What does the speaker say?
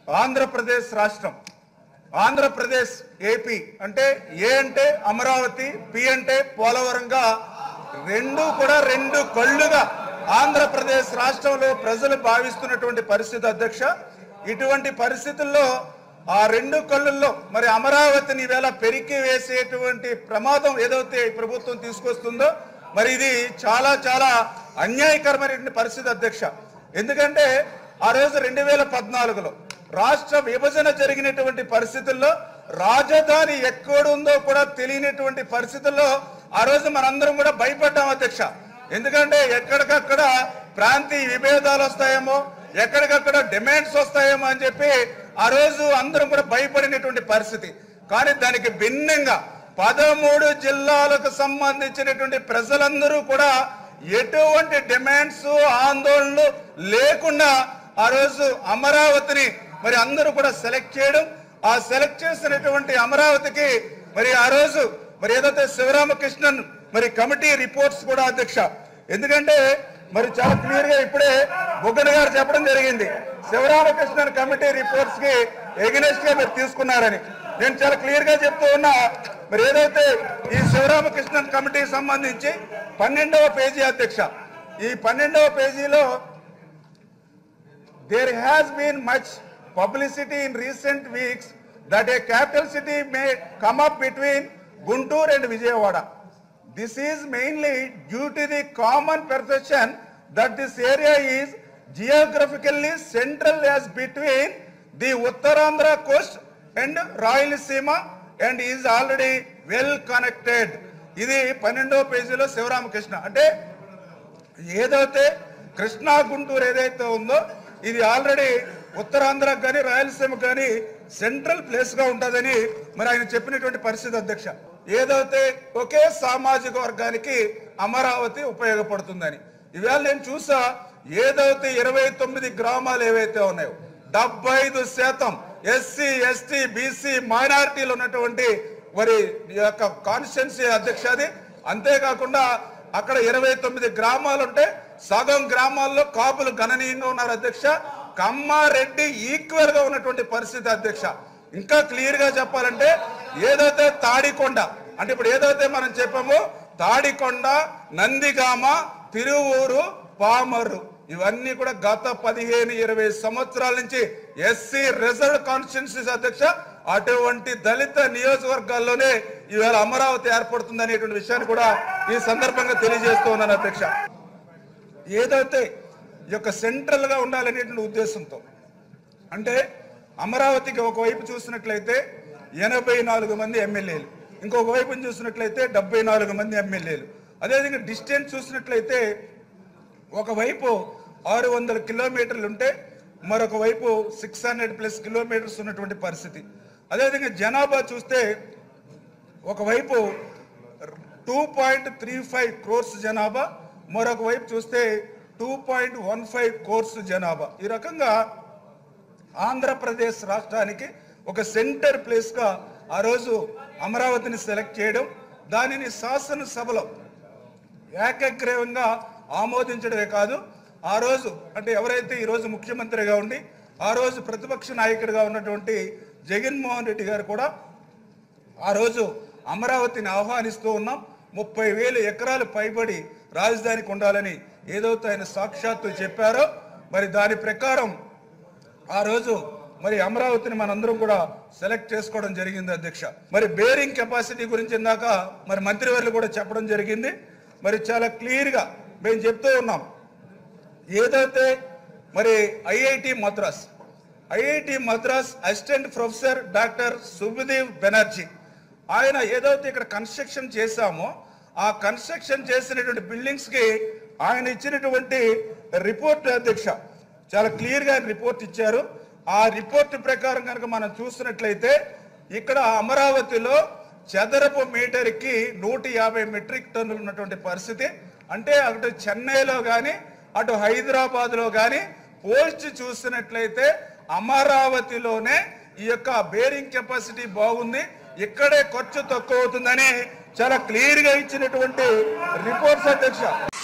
ఆంధ్రప్రదేశ్ రాష్ట్రం, ఆంధ్రప్రదేశ్ ఏపీ అంటే ఏ అంటే అమరావతి, పి అంటే పోలవరంగా రెండు కూడా రెండు కళ్ళుగా ఆంధ్రప్రదేశ్ రాష్ట్రంలో ప్రజలు భావిస్తున్నటువంటి పరిస్థితి అధ్యక్ష. ఇటువంటి పరిస్థితుల్లో ఆ రెండు కళ్ళల్లో మరి అమరావతిని వేళ పెరికి వేసేటువంటి ప్రమాదం ఏదైతే ప్రభుత్వం తీసుకొస్తుందో మరి ఇది చాలా చాలా అన్యాయకరమైనటువంటి పరిస్థితి అధ్యక్ష. ఎందుకంటే ఆ రోజు 2014లో రాష్ట్ర విభజన జరిగినటువంటి పరిస్థితుల్లో రాజధాని ఎక్కడుందో కూడా తెలియనటువంటి పరిస్థితుల్లో ఆ రోజు మనందరం కూడా భయపడ్డాం అధ్యక్ష. ఎందుకంటే ఎక్కడికక్కడ ప్రాంతీయ విభేదాలు వస్తాయేమో, ఎక్కడికక్కడ డిమాండ్స్ వస్తాయేమో అని చెప్పి ఆ రోజు అందరం కూడా భయపడినటువంటి పరిస్థితి. కానీ దానికి భిన్నంగా 13 జిల్లాలకు సంబంధించినటువంటి ప్రజలందరూ కూడా ఎటువంటి డిమాండ్స్ ఆందోళనలు లేకుండా ఆ రోజు అమరావతిని మరి అందరూ కూడా సెలెక్ట్ చేయడం, ఆ సెలెక్ట్ చేసినటువంటి అమరావతికి మరి ఆ రోజు మరి ఏదైతే శివరామకృష్ణన్ మరి కమిటీ రిపోర్ట్స్ కూడా అధ్యక్ష. ఎందుకంటే మరి చాలా క్లియర్ గా ఇప్పుడే బొగ్గన గారు చెప్పడం జరిగింది, శివరామకృష్ణన్ కమిటీ రిపోర్ట్స్ కి ఎగనెస్ట్ గా మీరు తీసుకున్నారని. నేను చాలా క్లియర్ గా చెప్తూ ఉన్నా, మరి ఏదైతే ఈ శివరామకృష్ణన్ కమిటీకి సంబంధించి 12వ పేజీ అధ్యక్ష, ఈ 12వ పేజీలో there has been much publicity in recent weeks that a capital city may come up between Guntur and Vijayawada. This is mainly due to the common perception that this area is geographically central as between the Uttarandhra coast and Rayalaseema and is already well connected. ఇది 12వ పేజీలో శివరామకృష్ణ అంటే ఏదైతే కృష్ణా గుంటూరు ఏదైతే ఉందో ఇది already ఉత్తరాంధ్రకు కానీ రాయలసీమకు కానీ సెంట్రల్ ప్లేస్ గా ఉంటుందని మరి ఆయన చెప్పినటువంటి పరిస్థితి అధ్యక్ష. ఏదైతే ఒకే సామాజిక వర్గానికి అమరావతి ఉపయోగపడుతుందని ఇవాళ నేను చూసా, ఏదైతే 29 గ్రామాలు ఏవైతే ఉన్నాయో 75% ఎస్సీ ఎస్టీ బీసీ మైనారిటీలు ఉన్నటువంటి మరి యొక్క కాన్స్టిట్యున్సీ అధ్యక్ష అది. అంతేకాకుండా అక్కడ 29 గ్రామాలు ఉంటే సగం గ్రామాల్లో కాపులు గణనీయంగా ఉన్నారు అధ్యక్ష, కమ్మారెడ్డి ఈక్వల్ గా ఉన్నటువంటి పరిస్థితి అధ్యక్ష. ఇంకా క్లియర్ గా చెప్పాలంటే ఏదైతే తాడికొండ అంటే ఇప్పుడు ఏదైతే మనం చెప్పామో తాడికొండ, నందిగామ, తిరువూరు, పామర్రు ఇవన్నీ కూడా గత 15-20 సంవత్సరాల నుంచి ఎస్సీ రిజర్వ్ కాన్స్టిట్యున్సీస్ అధ్యక్ష. అటువంటి దళిత నియోజకవర్గాల్లోనే ఈవేళ అమరావతి ఏర్పడుతుంది అనేటువంటి విషయాన్ని కూడా ఈ సందర్భంగా తెలియజేస్తూ ఉన్నాను అధ్యక్ష. ఏదైతే ఈ యొక్క సెంట్రల్ గా ఉండాలనేటువంటి ఉద్దేశంతో అంటే అమరావతికి ఒకవైపు చూసినట్లయితే 84 మంది ఎమ్మెల్యేలు, ఇంకొక వైపు చూసినట్లయితే 74 మంది ఎమ్మెల్యేలు, అదేవిధంగా డిస్టెన్స్ చూసినట్లయితే ఒకవైపు 600 కిలోమీటర్లు ఉంటే మరొక వైపు 600+ కిలోమీటర్స్ ఉన్నటువంటి పరిస్థితి. అదేవిధంగా జనాభా చూస్తే ఒకవైపు 2.35 crores జనాభా, మరొక వైపు చూస్తే 2.15 crores జనాభా. ఈ రకంగా ఆంధ్రప్రదేశ్ రాష్ట్రానికి ఒక సెంటర్ ప్లేస్ గా ఆ రోజు అమరావతిని సెలెక్ట్ చేయడం, దానిని శాసనసభలో ఏకగ్రీవంగా ఆమోదించడమే కాదు, ఆ రోజు అంటే ఎవరైతే ఈరోజు ముఖ్యమంత్రిగా ఉండి ఆ రోజు ప్రతిపక్ష నాయకుడిగా ఉన్నటువంటి జగన్మోహన్ రెడ్డి గారు కూడా ఆ రోజు అమరావతిని ఆహ్వానిస్తూ ఉన్నాం. 30,000 ఎకరాలు పైబడి రాజధానికి ఉండాలని ఏదైతే ఆయన సాక్షాత్తు చెప్పారో మరి దాని ప్రకారం ఆ రోజు మరి అమరావతిని మనందరం కూడా సెలెక్ట్ చేసుకోవడం జరిగింది అధ్యక్ష. మరి బేరింగ్ కెపాసిటీ గురించి ఇందాక మరి మంత్రివర్యులు కూడా చెప్పడం జరిగింది. మరి చాలా క్లియర్ గా మేము చెప్తూ ఉన్నాం, ఏదైతే మరి IIT Madras assistant professor doctor Subhadev Banerjee ఆయన ఏదైతే ఇక్కడ కన్స్ట్రక్షన్ చేశామో ఆ కన్స్ట్రక్షన్ చేసినటువంటి బిల్డింగ్స్ కి ఆయన ఇచ్చినటువంటి రిపోర్ట్ అధ్యక్ష చాలా క్లియర్ గా రిపోర్ట్ ఇచ్చారు. ఆ రిపోర్ట్ ప్రకారం కనుక మనం చూసినట్లయితే ఇక్కడ అమరావతిలో చదరపు మీటర్కి 150 మెట్రిక్ టన్నులు ఉన్నటువంటి పరిస్థితి. అంటే అటు చెన్నైలో కానీ అటు హైదరాబాద్ లో కానీ పోల్చి చూసినట్లయితే అమరావతిలోనే ఈ యొక్క బేరింగ్ కెపాసిటీ బాగుంది, ఇక్కడే ఖర్చు తక్కువ అవుతుందని చాలా క్లియర్ గా ఇచ్చినటువంటి రిపోర్ట్స్ అధ్యక్ష.